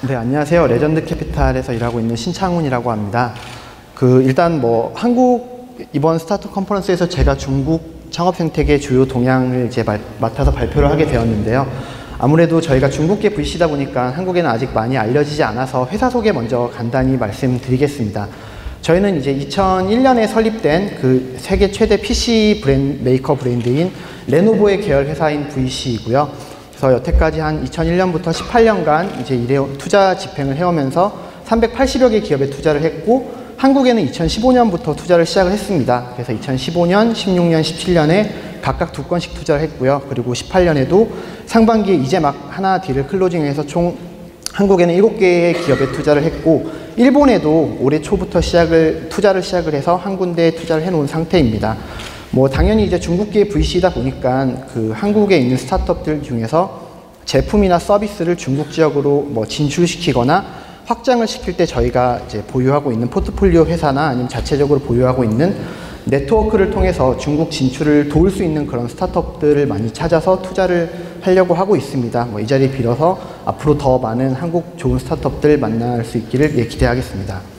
네, 안녕하세요. 레전드 캐피탈에서 일하고 있는 신창훈이라고 합니다. 일단 한국 이번 스타트업 컨퍼런스에서 제가 중국 창업 생태계 주요 동향을 이제 맡아서 발표를 하게 되었는데요. 아무래도 저희가 중국계 VC다 보니까 한국에는 아직 많이 알려지지 않아서 회사 소개 먼저 간단히 말씀드리겠습니다. 저희는 이제 2001년에 설립된 세계 최대 PC 메이커 브랜드인 레노버의 계열 회사인 VC이고요. 그래서 여태까지 한 2001년부터 18년간 이제 투자 집행을 해오면서 380여 개 기업에 투자를 했고, 한국에는 2015년부터 투자를 시작을 했습니다. 그래서 2015년, 16년, 17년에 각각 2건씩 투자를 했고요. 그리고 18년에도 상반기에 이제 막 하나 딜을 클로징해서 총 한국에는 7개의 기업에 투자를 했고, 일본에도 올해 초부터 투자를 시작을 해서 한 군데에 투자를 해놓은 상태입니다. 당연히 이제 중국계 VC다 보니까 한국에 있는 스타트업들 중에서 제품이나 서비스를 중국 지역으로 진출시키거나 확장을 시킬 때 저희가 이제 보유하고 있는 포트폴리오 회사나 아니면 자체적으로 보유하고 있는 네트워크를 통해서 중국 진출을 도울 수 있는 그런 스타트업들을 많이 찾아서 투자를 하려고 하고 있습니다. 이 자리 빌어서 앞으로 더 많은 한국 좋은 스타트업들 만날 수 있기를 기대하겠습니다.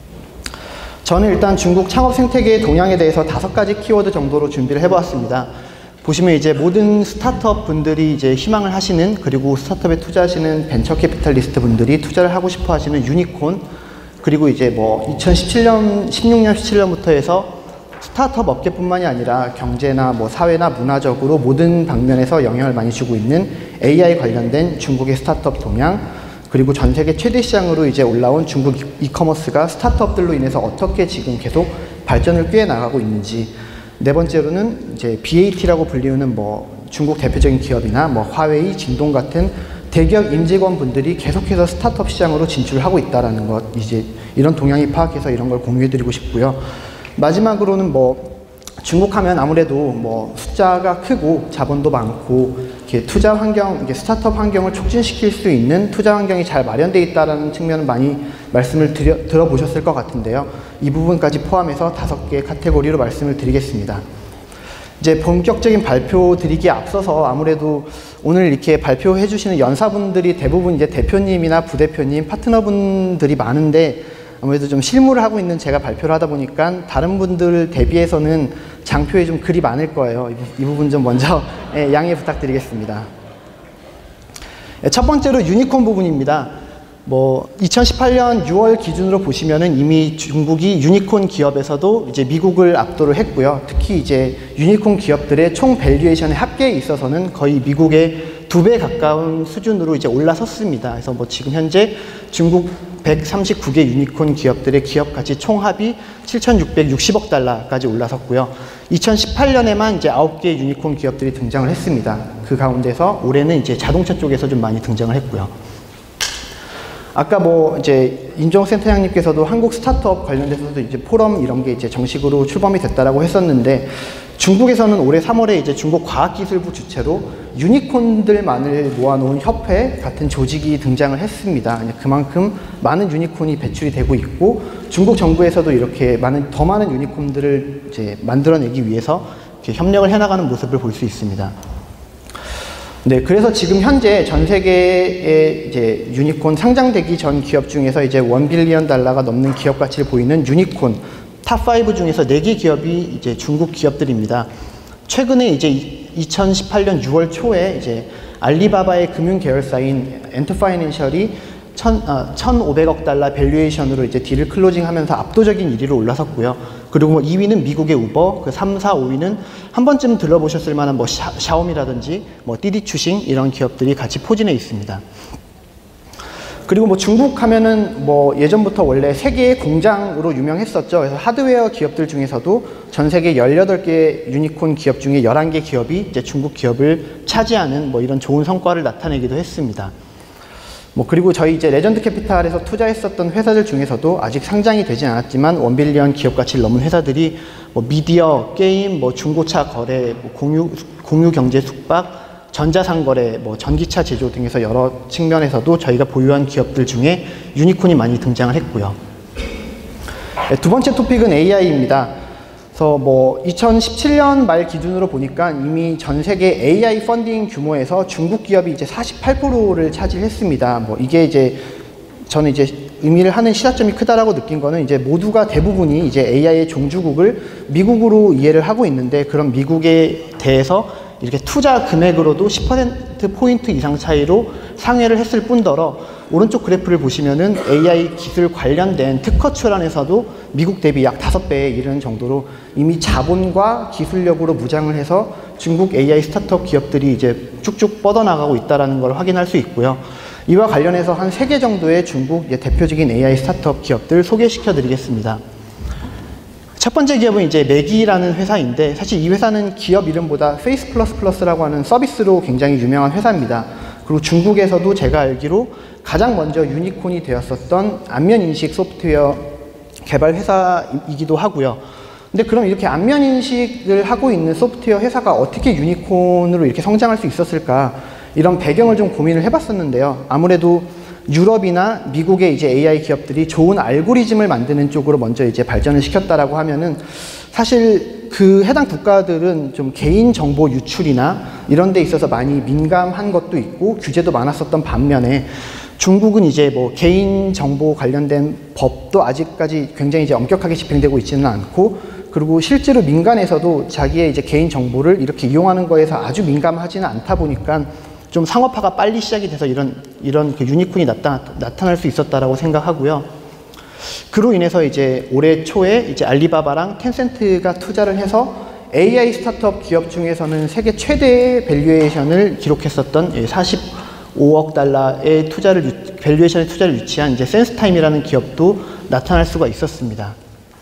저는 일단 중국 창업 생태계의 동향에 대해서 5가지 키워드 정도로 준비를 해보았습니다. 보시면 이제 모든 스타트업 분들이 이제 희망을 하시는, 그리고 스타트업에 투자하시는 벤처 캐피탈리스트 분들이 투자를 하고 싶어 하시는 유니콘, 그리고 이제 2017년, 16년, 17년부터 해서 스타트업 업계뿐만이 아니라 경제나 사회나 문화적으로 모든 방면에서 영향을 많이 주고 있는 AI 관련된 중국의 스타트업 동향, 그리고 전 세계 최대 시장으로 이제 올라온 중국 이커머스가 스타트업들로 인해서 어떻게 지금 계속 발전을 꾀해 나가고 있는지, 네 번째로는 이제 BAT라고 불리우는 중국 대표적인 기업이나 화웨이, 진동 같은 대기업 임직원 분들이 계속해서 스타트업 시장으로 진출하고 있다라는 것, 이제 이런 동향이 파악해서 이런 걸 공유해드리고 싶고요. 마지막으로는 중국 하면 아무래도 숫자가 크고 자본도 많고 이렇게 투자 환경, 이게 스타트업 환경을 촉진시킬 수 있는 투자 환경이 잘 마련되어 있다는 측면은 많이 말씀을 들어보셨을 것 같은데요. 이 부분까지 포함해서 5개 카테고리로 말씀을 드리겠습니다. 이제 본격적인 발표 드리기에 앞서서 아무래도 오늘 이렇게 발표해 주시는 연사분들이 대부분 이제 대표님이나 부대표님, 파트너분들이 많은데, 아무래도 좀 실무를 하고 있는 제가 발표를 하다 보니까 다른 분들 대비해서는 장표에 좀 글이 많을 거예요. 이 부분 좀 먼저 양해 부탁드리겠습니다. 첫 번째로 유니콘 부분입니다. 2018년 6월 기준으로 보시면은 이미 중국이 유니콘 기업에서도 이제 미국을 압도를 했고요. 특히 이제 유니콘 기업들의 총 밸류에이션의 합계에 있어서는 거의 미국의 2배 가까운 수준으로 이제 올라섰습니다. 그래서 지금 현재 중국 139개 유니콘 기업들의 기업 가치 총합이 7,660억 달러까지 올라섰고요. 2018년에만 이제 9개 유니콘 기업들이 등장을 했습니다. 그 가운데서 올해는 이제 자동차 쪽에서 좀 많이 등장을 했고요. 아까 이제 인종 센터장님께서도 한국 스타트업 관련돼서도 이제 포럼 이런 게 이제 정식으로 출범이 됐다라고 했었는데, 중국에서는 올해 3월에 이제 중국 과학기술부 주최로 유니콘들만을 모아놓은 협회 같은 조직이 등장을 했습니다. 그만큼 많은 유니콘이 배출이 되고 있고, 중국 정부에서도 이렇게 더 많은 유니콘들을 이제 만들어내기 위해서 이렇게 협력을 해나가는 모습을 볼 수 있습니다. 네, 그래서 지금 현재 전 세계의 이제 유니콘 상장되기 전 기업 중에서 이제 1 빌리언 달러가 넘는 기업 가치를 보이는 유니콘 탑5 중에서 4개 기업이 이제 중국 기업들입니다. 최근에 이제 2018년 6월 초에 이제 알리바바의 금융 계열사인 엔트파이낸셜이 1,500억 달러 밸류에이션으로 이제 딜을 클로징하면서 압도적인 1위로 올라섰고요. 그리고 2위는 미국의 우버, 3, 4, 5위는 한 번쯤 들어보셨을 만한 샤오미라든지 띠디추싱 이런 기업들이 같이 포진해 있습니다. 그리고 중국 하면은 예전부터 원래 세계의 공장으로 유명했었죠. 그래서 하드웨어 기업들 중에서도 전 세계 18개 유니콘 기업 중에 11개 기업이 이제 중국 기업을 차지하는 이런 좋은 성과를 나타내기도 했습니다. 그리고 저희 이제 레전드 캐피탈에서 투자했었던 회사들 중에서도 아직 상장이 되진 않았지만 1 빌리언 기업 가치를 넘은 회사들이 미디어, 게임, 중고차 거래, 공유 경제 숙박, 전자상거래, 전기차 제조 등에서 여러 측면에서도 저희가 보유한 기업들 중에 유니콘이 많이 등장을 했고요. 네, 두 번째 토픽은 AI입니다. 그래서 2017년 말 기준으로 보니까 이미 전 세계 AI 펀딩 규모에서 중국 기업이 이제 48%를 차지했습니다. 이게 이제 저는 이제 의미를 하는 시사점이 크다라고 느낀 거는 이제 모두가 대부분이 이제 AI의 종주국을 미국으로 이해를 하고 있는데 그런 미국에 대해서 이렇게 투자 금액으로도 10%포인트 이상 차이로 상회를 했을 뿐더러 오른쪽 그래프를 보시면은 AI 기술 관련된 특허 출원에서도 미국 대비 약 5배에 이르는 정도로 이미 자본과 기술력으로 무장을 해서 중국 AI 스타트업 기업들이 이제 쭉쭉 뻗어나가고 있다는 걸 확인할 수 있고요. 이와 관련해서 한 3개 정도의 중국 대표적인 AI 스타트업 기업들 소개시켜 드리겠습니다. 첫 번째 기업은 이제 매기라는 회사인데 사실 이 회사는 기업 이름보다 페이스 플러스 플러스라고 하는 서비스로 굉장히 유명한 회사입니다. 그리고 중국에서도 제가 알기로 가장 먼저 유니콘이 되었었던 안면인식 소프트웨어 개발 회사이기도 하고요. 근데 그럼 이렇게 안면인식을 하고 있는 소프트웨어 회사가 어떻게 유니콘으로 이렇게 성장할 수 있었을까? 이런 배경을 좀 고민을 해봤었는데요. 아무래도 유럽이나 미국의 이제 AI 기업들이 좋은 알고리즘을 만드는 쪽으로 먼저 이제 발전을 시켰다라고 하면은 사실 그 해당 국가들은 좀 개인정보 유출이나 이런 데 있어서 많이 민감한 것도 있고 규제도 많았었던 반면에 중국은 이제 뭐 개인정보 관련된 법도 아직까지 굉장히 이제 엄격하게 집행되고 있지는 않고 그리고 실제로 민간에서도 자기의 이제 개인정보를 이렇게 이용하는 거에서 아주 민감하지는 않다 보니까 좀 상업화가 빨리 시작이 돼서 이런 그 유니콘이 나타날 수 있었다라고 생각하고요. 그로 인해서 이제 올해 초에 이제 알리바바랑 텐센트가 투자를 해서 AI 스타트업 기업 중에서는 세계 최대의 밸류에이션을 기록했었던 45억 달러의 밸류에이션의 투자를 유치한 이제 센스타임이라는 기업도 나타날 수가 있었습니다.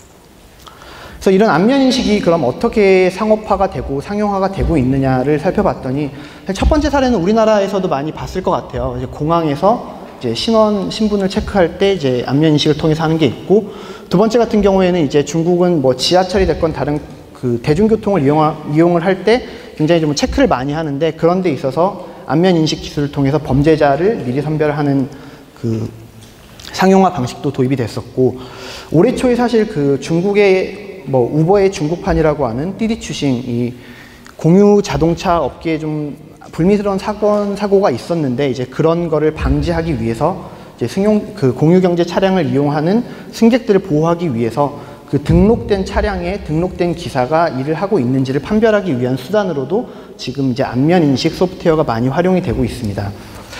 그래서 이런 안면인식이 그럼 어떻게 상업화가 되고 상용화가 되고 있느냐를 살펴봤더니 첫 번째 사례는 우리나라에서도 많이 봤을 것 같아요. 이제 공항에서 이제 신분을 체크할 때 이제 안면인식을 통해서 하는 게 있고 두 번째 같은 경우에는 이제 중국은 뭐 지하철이 됐건 다른 그 대중교통을 이용을 할 때 굉장히 좀 체크를 많이 하는데 그런 데 있어서 안면인식 기술을 통해서 범죄자를 미리 선별하는 그 상용화 방식도 도입이 됐었고 올해 초에 사실 그 중국의 뭐 우버의 중국판이라고 하는 띠디추싱 이 공유 자동차 업계에 좀 불미스러운 사고가 있었는데 이제 그런 거를 방지하기 위해서 이제 그 공유 경제 차량을 이용하는 승객들을 보호하기 위해서 그 등록된 차량에 등록된 기사가 일을 하고 있는지를 판별하기 위한 수단으로도 지금 이제 안면 인식 소프트웨어가 많이 활용이 되고 있습니다.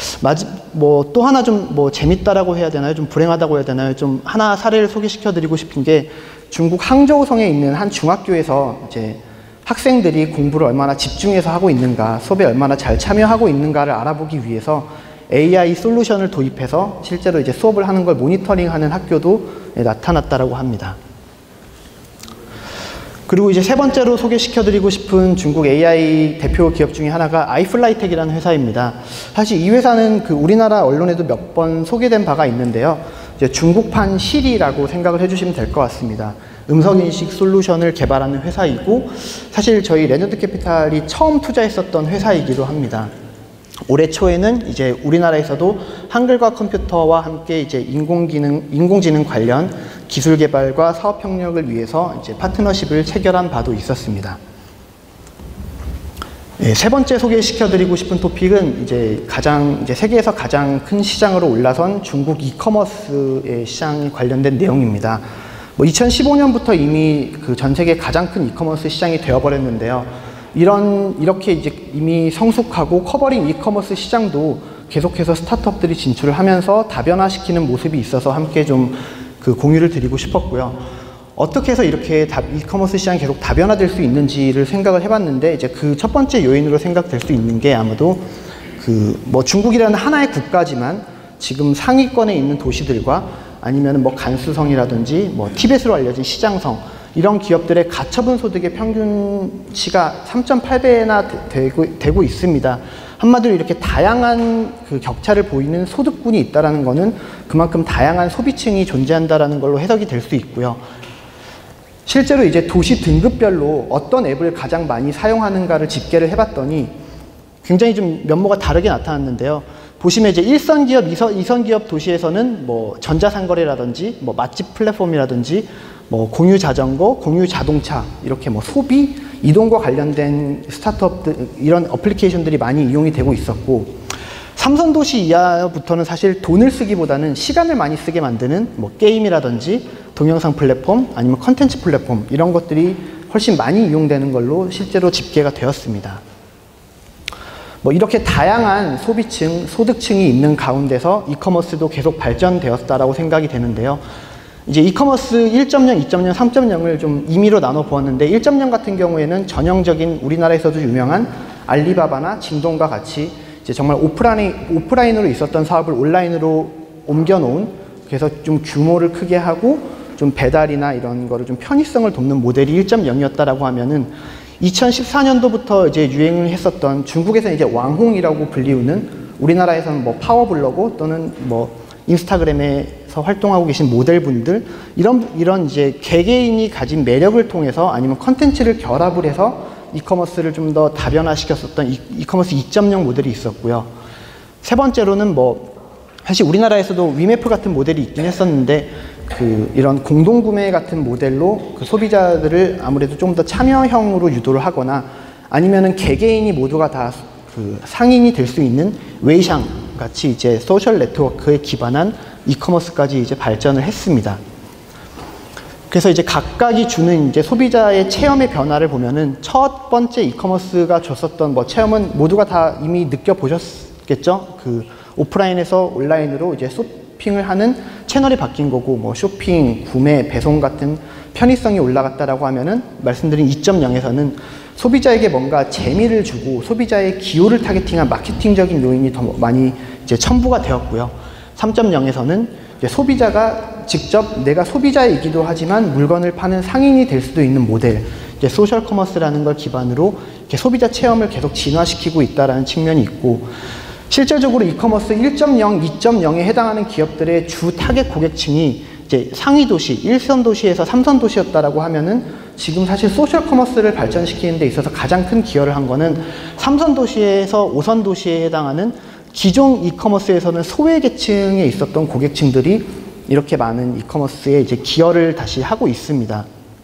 뭐 또 하나 좀 뭐 재밌다라고 해야 되나요? 좀 불행하다고 해야 되나요? 좀 하나 사례를 소개시켜 드리고 싶은 게 중국 항저우성에 있는 한 중학교에서 이제 학생들이 공부를 얼마나 집중해서 하고 있는가, 수업에 얼마나 잘 참여하고 있는가를 알아보기 위해서 AI 솔루션을 도입해서 실제로 이제 수업을 하는 걸 모니터링하는 학교도 나타났다라고 합니다. 그리고 이제 세 번째로 소개시켜드리고 싶은 중국 AI 대표 기업 중에 하나가 아이플라이텍이라는 회사입니다. 사실 이 회사는 그 우리나라 언론에도 몇 번 소개된 바가 있는데요. 이제 중국판 시리라고 생각을 해주시면 될 것 같습니다. 음성인식 솔루션을 개발하는 회사이고 사실 저희 레너드 캐피탈이 처음 투자했었던 회사이기도 합니다. 올해 초에는 이제 우리나라에서도 한글과 컴퓨터와 함께 이제 인공지능 관련 기술 개발과 사업 협력을 위해서 이제 파트너십을 체결한 바도 있었습니다. 네, 세 번째 소개시켜드리고 싶은 토픽은 이제 세계에서 가장 큰 시장으로 올라선 중국 이커머스의 시장에 관련된 내용입니다. 2015년부터 이미 그 전 세계 가장 큰 이커머스 시장이 되어버렸는데요. 이렇게 이제 이미 성숙하고 커버링 이커머스 시장도 계속해서 스타트업들이 진출을 하면서 다변화시키는 모습이 있어서 함께 좀 그 공유를 드리고 싶었고요. 어떻게 해서 이렇게 이커머스 시장이 계속 다변화될 수 있는지를 생각을 해봤는데 이제 그 첫 번째 요인으로 생각될 수 있는 게 아마도 그 뭐 중국이라는 하나의 국가지만 지금 상위권에 있는 도시들과 아니면 뭐 간수성이라든지 뭐 티벳으로 알려진 시장성 이런 기업들의 가처분 소득의 평균치가 3.8배나 되고 있습니다. 한마디로 이렇게 다양한 그 격차를 보이는 소득군이 있다라는 것은 그만큼 다양한 소비층이 존재한다라는 걸로 해석이 될 수 있고요. 실제로 이제 도시 등급별로 어떤 앱을 가장 많이 사용하는가를 집계를 해봤더니 굉장히 좀 면모가 다르게 나타났는데요. 보시면 이제 1선 기업, 2선 기업 도시에서는 뭐 전자상거래라든지 뭐 맛집 플랫폼이라든지 뭐 공유 자전거, 공유 자동차 이렇게 뭐 소비, 이동과 관련된 스타트업들 이런 어플리케이션들이 많이 이용이 되고 있었고 삼선도시 이하부터는 사실 돈을 쓰기보다는 시간을 많이 쓰게 만드는 뭐 게임이라든지 동영상 플랫폼 아니면 컨텐츠 플랫폼 이런 것들이 훨씬 많이 이용되는 걸로 실제로 집계가 되었습니다. 뭐 이렇게 다양한 소비층, 소득층이 있는 가운데서 이커머스도 계속 발전되었다라고 생각이 되는데요. 이제 이커머스 1.0, 2.0, 3.0을 좀 임의로 나눠 보았는데 1.0 같은 경우에는 전형적인 우리나라에서도 유명한 알리바바나 징동과 같이 이제 정말 오프라인으로 있었던 사업을 온라인으로 옮겨놓은, 그래서 좀 규모를 크게 하고 좀 배달이나 이런 거를 좀 편의성을 돕는 모델이 1.0이었다라고 하면은 2014년도부터 이제 유행을 했었던 중국에서는 이제 왕홍이라고 불리우는, 우리나라에서는 뭐 파워블로거 또는 뭐 인스타그램에서 활동하고 계신 모델분들, 이런 이제 개개인이 가진 매력을 통해서 아니면 컨텐츠를 결합을 해서 이커머스를 좀 더 다변화시켰었던 이커머스 2.0 모델이 있었고요. 세 번째로는 뭐 사실 우리나라에서도 위메프 같은 모델이 있긴 했었는데 이런 공동구매 같은 모델로 그 소비자들을 아무래도 좀 더 참여형으로 유도를 하거나 아니면은 개개인이 모두가 다 상인이 될 수 있는 웨이샹 같이 이제 소셜 네트워크에 기반한 이커머스까지 이제 발전을 했습니다. 그래서 이제 각각이 주는 이제 소비자의 체험의 변화를 보면은 첫 번째 이커머스가 줬었던 뭐 체험은 모두가 다 이미 느껴보셨겠죠? 오프라인에서 온라인으로 이제 쇼핑을 하는 채널이 바뀐 거고, 뭐 쇼핑, 구매, 배송 같은 편의성이 올라갔다라고 하면은 말씀드린 2.0에서는 소비자에게 뭔가 재미를 주고 소비자의 기호를 타겟팅한 마케팅적인 요인이 더 많이 이제 첨부가 되었고요. 3.0에서는 이제 소비자가 직접 내가 소비자이기도 하지만 물건을 파는 상인이 될 수도 있는 모델, 이제 소셜 커머스라는 걸 기반으로 이렇게 소비자 체험을 계속 진화시키고 있다라는 측면이 있고, 실제적으로 이커머스 1.0, 2.0에 해당하는 기업들의 주 타겟 고객층이 이제 상위 도시, 1선 도시에서 3선 도시였다라고 하면은 지금 사실 소셜 커머스를 발전시키는 데 있어서 가장 큰 기여를 한 거는 3선 도시에서 5선 도시에 해당하는 기존 이커머스에서는 소외계층에 있었던 고객층들이 이렇게 많은 이커머스에 이제 기여를 다시 하고 있습니다.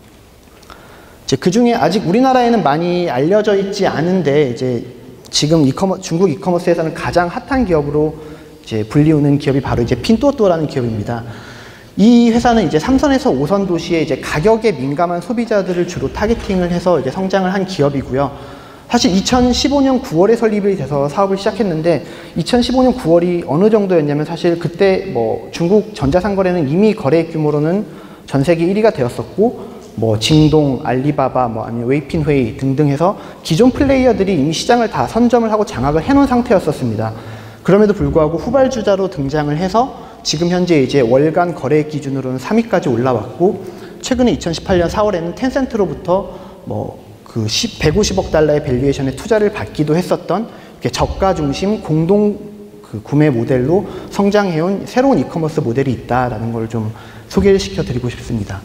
이제 그 중에 아직 우리나라에는 많이 알려져 있지 않은데 이제 지금 중국 이커머스에서는 가장 핫한 기업으로 이제 불리우는 기업이 바로 이제 핀토토라는 기업입니다. 이 회사는 이제 3선에서 5선 도시에 이제 가격에 민감한 소비자들을 주로 타겟팅을 해서 이제 성장을 한 기업이고요. 사실 2015년 9월에 설립이 돼서 사업을 시작했는데 2015년 9월이 어느 정도였냐면 사실 그때 뭐 중국 전자상거래는 이미 거래액 규모로는 전 세계 1위가 되었었고, 뭐 징동, 알리바바, 뭐 아니면 웨이핀웨이 등등 해서 기존 플레이어들이 이미 시장을 다 선점을 하고 장악을 해놓은 상태였었습니다. 그럼에도 불구하고 후발주자로 등장을 해서 지금 현재 이제 월간 거래액 기준으로는 3위까지 올라왔고, 최근에 2018년 4월에는 텐센트로부터 뭐 150억 달러의 밸류에이션에 투자를 받기도 했었던 저가 중심 공동 구매 모델로 성장해온 새로운 이커머스 모델이 있다라는 걸 좀 소개를 시켜드리고 싶습니다.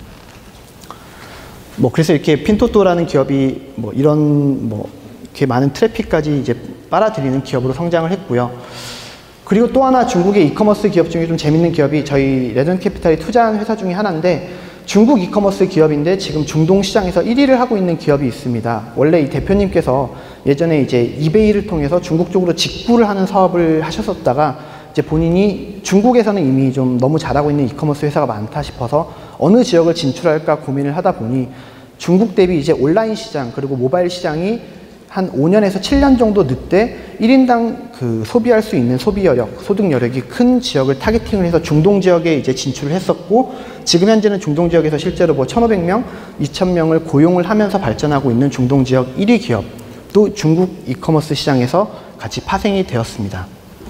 뭐 그래서 이렇게 핀토토라는 기업이 뭐 이런 뭐 이렇게 많은 트래픽까지 이제 빨아들이는 기업으로 성장을 했고요. 그리고 또 하나 중국의 이커머스 기업 중에 좀 재밌는 기업이 저희 레전캐피탈이 투자한 회사 중에 하나인데, 중국 이커머스 기업인데 지금 중동 시장에서 1위를 하고 있는 기업이 있습니다. 원래 이 대표님께서 예전에 이제 이베이를 통해서 중국 쪽으로 직구를 하는 사업을 하셨었다가 이제 본인이 중국에서는 이미 좀 너무 잘하고 있는 이커머스 회사가 많다 싶어서 어느 지역을 진출할까 고민을 하다 보니 중국 대비 이제 온라인 시장 그리고 모바일 시장이 한 5년에서 7년 정도 늑대 1인당 소비할 수 있는 소비 여력, 소득 여력이 큰 지역을 타겟팅을 해서 중동 지역에 이제 진출을 했었고, 지금 현재는 중동 지역에서 실제로 뭐 1,500명, 2,000명을 고용을 하면서 발전하고 있는 중동 지역 1위 기업도 중국 이커머스 시장에서 같이 파생이 되었습니다.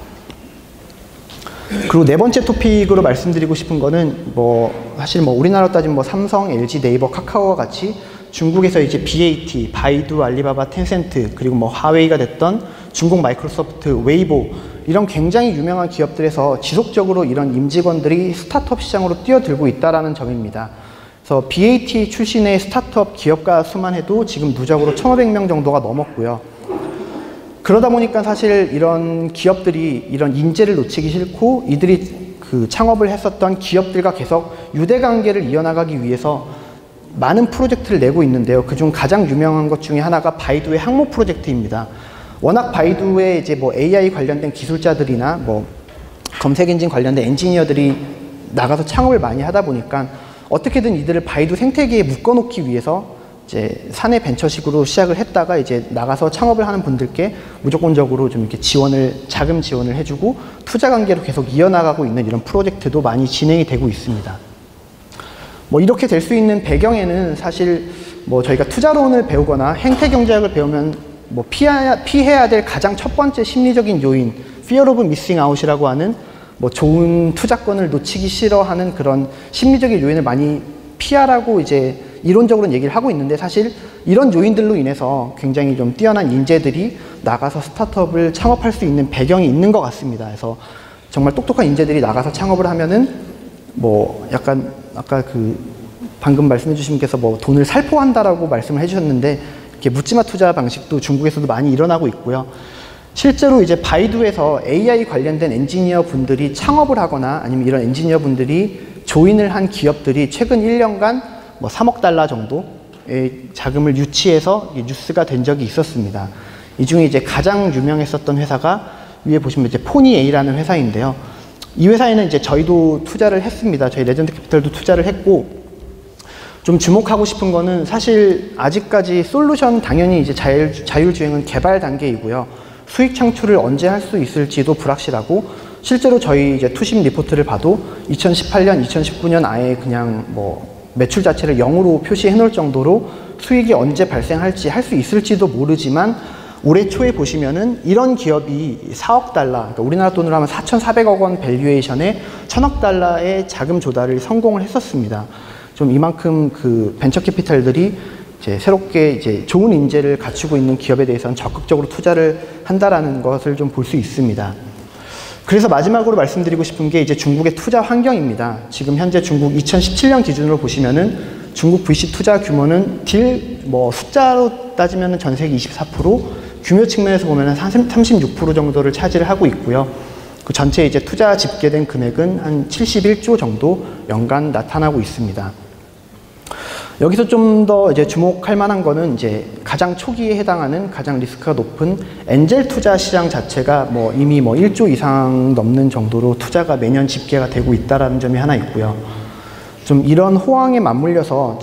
그리고 네 번째 토픽으로 말씀드리고 싶은 거는 사실 우리나라로 따지면 삼성, LG, 네이버, 카카오와 같이 중국에서 이제 BAT, 바이두, 알리바바, 텐센트, 그리고 화웨이가 됐던 중국 마이크로소프트, 웨이보, 이런 굉장히 유명한 기업들에서 지속적으로 이런 임직원들이 스타트업 시장으로 뛰어들고 있다는 점입니다. 그래서 BAT 출신의 스타트업 기업가 수만 해도 지금 누적으로 1,500명 정도가 넘었고요. 그러다 보니까 사실 이런 기업들이 이런 인재를 놓치기 싫고 이들이 창업을 했었던 기업들과 계속 유대관계를 이어나가기 위해서 많은 프로젝트를 내고 있는데요. 그중 가장 유명한 것 중에 하나가 바이두의 항모 프로젝트입니다. 워낙 바이두에 이제 뭐 AI 관련된 기술자들이나 뭐 검색 엔진 관련된 엔지니어들이 나가서 창업을 많이 하다 보니까 어떻게든 이들을 바이두 생태계에 묶어놓기 위해서 이제 사내 벤처식으로 시작을 했다가 이제 나가서 창업을 하는 분들께 무조건적으로 좀 이렇게 자금 지원을 해주고 투자 관계로 계속 이어나가고 있는 이런 프로젝트도 많이 진행이 되고 있습니다. 뭐 이렇게 될 수 있는 배경에는 사실 뭐 저희가 투자론을 배우거나 행태 경제학을 배우면 뭐 피해야 될 가장 첫 번째 심리적인 요인, fear of missing out이라고 하는 뭐 좋은 투자권을 놓치기 싫어하는 그런 심리적인 요인을 많이 피하라고 이제 이론적으로는 얘기를 하고 있는데, 사실 이런 요인들로 인해서 굉장히 좀 뛰어난 인재들이 나가서 스타트업을 창업할 수 있는 배경이 있는 것 같습니다. 그래서 정말 똑똑한 인재들이 나가서 창업을 하면은 뭐 약간 아까 그 방금 말씀해 주신 분께서 뭐 돈을 살포한다라고 말씀을 해주셨는데, 이렇게 묻지마 투자 방식도 중국에서도 많이 일어나고 있고요. 실제로 이제 바이두에서 AI 관련된 엔지니어 분들이 창업을 하거나 아니면 이런 엔지니어 분들이 조인을 한 기업들이 최근 1년간 뭐 3억 달러 정도의 자금을 유치해서 뉴스가 된 적이 있었습니다. 이 중에 이제 가장 유명했었던 회사가 위에 보시면 이제 포니에이라는 회사인데요. 이 회사에는 이제 저희도 투자를 했습니다. 저희 레전드 캐피털도 투자를 했고, 좀 주목하고 싶은 거는 사실 아직까지 솔루션 당연히 이제 자율주행은 개발 단계이고요. 수익 창출을 언제 할 수 있을지도 불확실하고, 실제로 저희 이제 투심 리포트를 봐도 2018년, 2019년 아예 그냥 뭐 매출 자체를 0으로 표시해 놓을 정도로 수익이 언제 발생할지 할 수 있을지도 모르지만, 올해 초에 보시면은 이런 기업이 4억 달러, 그러니까 우리나라 돈으로 하면 4,400억 원 밸류에이션에 1,000억 달러의 자금 조달을 성공을 했었습니다. 좀 이만큼 그 벤처 캐피탈들이 이제 새롭게 이제 좋은 인재를 갖추고 있는 기업에 대해서는 적극적으로 투자를 한다라는 것을 좀 볼 수 있습니다. 그래서 마지막으로 말씀드리고 싶은 게 이제 중국의 투자 환경입니다. 지금 현재 중국 2017년 기준으로 보시면은 중국 VC 투자 규모는 뭐 숫자로 따지면은 전 세계 24%, 규모 측면에서 보면은 36% 정도를 차지를 하고 있고요. 그 전체 이제 투자 집계된 금액은 한 71조 정도 연간 나타나고 있습니다. 여기서 좀 더 이제 주목할 만한 거는 이제 가장 초기에 해당하는 가장 리스크가 높은 엔젤 투자 시장 자체가 뭐 이미 뭐 1조 이상 넘는 정도로 투자가 매년 집계가 되고 있다라는 점이 하나 있고요. 좀 이런 호황에 맞물려서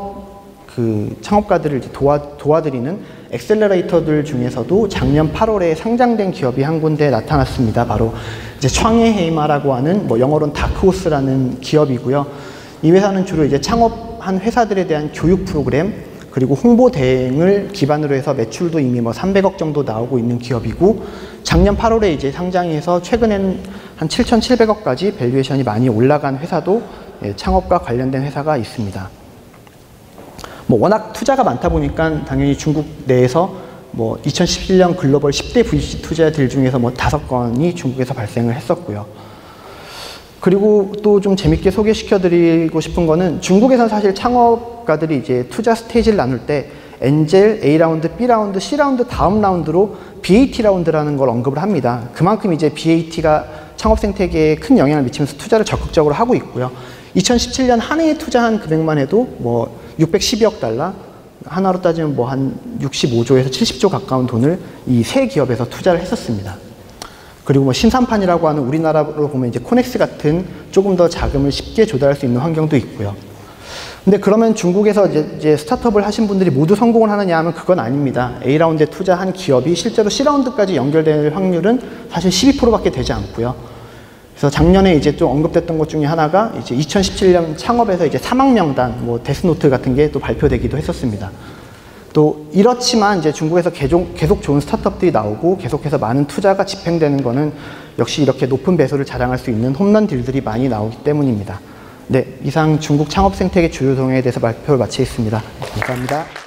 창업가들을 이제 도와드리는 엑셀러레이터들 중에서도 작년 8월에 상장된 기업이 한 군데 나타났습니다. 바로 이제 창해헤이마라고 하는 뭐 영어로는 다크호스라는 기업이고요. 이 회사는 주로 이제 창업한 회사들에 대한 교육 프로그램 그리고 홍보 대행을 기반으로 해서 매출도 이미 뭐 300억 정도 나오고 있는 기업이고, 작년 8월에 이제 상장해서 최근엔 한 7,700억까지 밸류에이션이 많이 올라간 회사도 창업과 관련된 회사가 있습니다. 뭐 워낙 투자가 많다 보니까 당연히 중국 내에서 뭐 2017년 글로벌 10대 VC 투자들 중에서 뭐 5건이 중국에서 발생을 했었고요. 그리고 또 좀 재밌게 소개시켜드리고 싶은 거는, 중국에서는 사실 창업가들이 이제 투자 스테이지를 나눌 때 엔젤, A라운드, B라운드, C라운드 다음 라운드로 BAT 라운드라는 걸 언급을 합니다. 그만큼 이제 BAT가 창업 생태계에 큰 영향을 미치면서 투자를 적극적으로 하고 있고요. 2017년 한 해에 투자한 금액만 해도 뭐 612억 달러, 하나로 따지면 뭐 한 65조에서 70조 가까운 돈을 이 세 기업에서 투자를 했었습니다. 그리고 뭐 신산판이라고 하는 우리나라로 보면 이제 코넥스 같은 조금 더 자금을 쉽게 조달할 수 있는 환경도 있고요. 근데 그러면 중국에서 이제 스타트업을 하신 분들이 모두 성공을 하느냐 하면 그건 아닙니다. A라운드에 투자한 기업이 실제로 C라운드까지 연결될 확률은 사실 12%밖에 되지 않고요. 그래서 작년에 이제 좀 언급됐던 것 중에 하나가 이제 2017년 창업에서 이제 사망 명단, 뭐 데스노트 같은 게 또 발표되기도 했었습니다. 또 이렇지만 이제 중국에서 계속 좋은 스타트업들이 나오고 계속해서 많은 투자가 집행되는 거는 역시 이렇게 높은 배수를 자랑할 수 있는 홈런 딜들이 많이 나오기 때문입니다. 네, 이상 중국 창업 생태계 주요 동향에 대해서 발표를 마치겠습니다. 감사합니다.